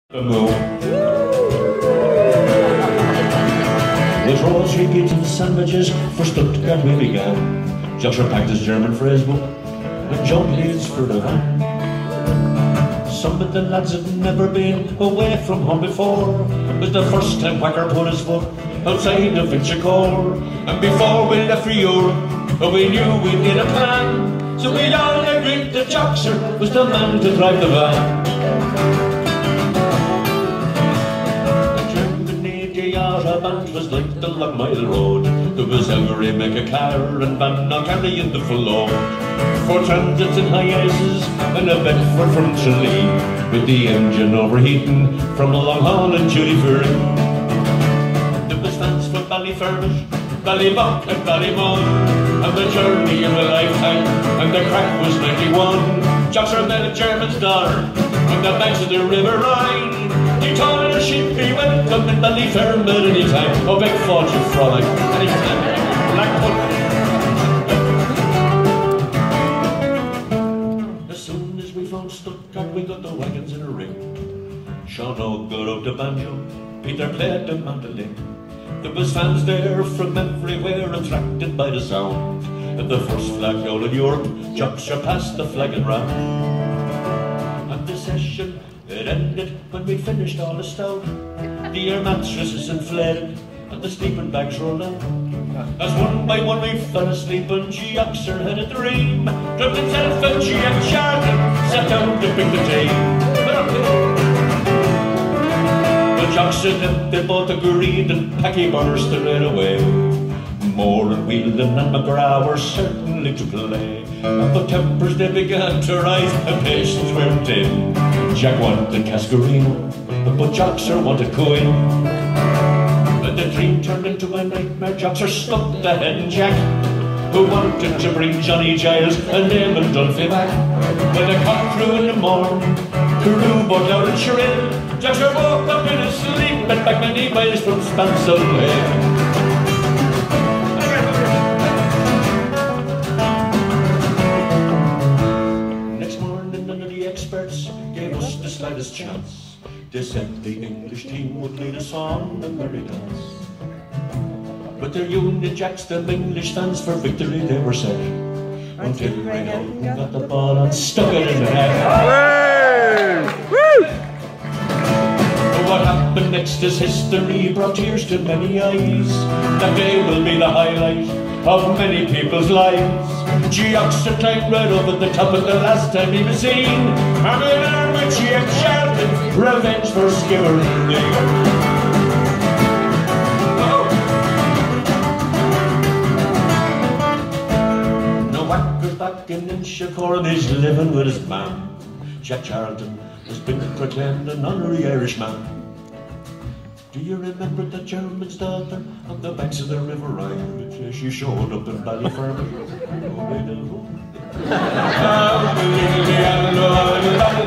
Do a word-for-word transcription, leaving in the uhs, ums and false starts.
The moon. With rolls, repeats and sandwiches for Stuttgart we began. Joxer packed his German phrase book and jump leads for the van. Some of the lads had never been away from home before. It was the first time Whacker put his foot outside of Inchicore. And before we left for Europe, we knew we need a plan. So we all agreed that Joxer was the man to drive the van. The band was like the long mile road. There was every mega car and van all carrying the full load. Four transits and high aces and a Bedford from Tralee, with the engine overheating from a long haul and Tipperary. There was fans for Ballyfermot, Ballymock and Ballymun, and the journey of a lifetime, and the crack was ninety-one. Joxer met a German's daughter on the banks of the River Rhine. He told her she'd be welcome in Ballyfermot any time. Oh, beg fought you frolic anytime. Blackwood. As soon as we found Stuttgart, we got the wagons in a ring. Sean O'Good out the banjo, Peter played the mandolin. There was fans there from everywhere, attracted by the sound. At the first flag out in Europe, Joxer passed the flagging round. And the session, it ended when we finished all the stout. The air mattresses inflated and the sleeping bags rolled out. As one by one we fell asleep and Joxer had a dream. Dropped himself and she and Charlton sat down to pick the team. But Joxer did, they both agreed and Packy burst right away. Moore and Whelan and McGrath were certainly to play. But tempers they began to rise and patience weren't in. Jack wanted Cascarino, but Joxer wanted Coin. But the dream turned into a nightmare. Joxer stuck the head and Jack, who wanted to bring Johnny Giles and Eamon Dunphy back. When the cock crew in the morn, Carew both loud and shrill, Joxer woke up in his sleep and back many miles from Spansel Hill. Gave us the slightest chance. They said the English team would lead us on the merry dance. But their Union Jacks, them English fans, for victory they were set. Until Ray got the ball and stuck it in the net. What happened next is history, brought tears to many eyes. That day will be the highlight of many people's lives. Joxer climbed right over the top of the last time he was seen, and in armour she had shouted, revenge for Skipperary. Oh. Now Whacker's back in Inchicore and he's living with his man. Jack Charlton has been proclaimed an honorary Irishman. Do you remember the German's daughter on the banks of the River Rhine? She showed up in Ballyfermot.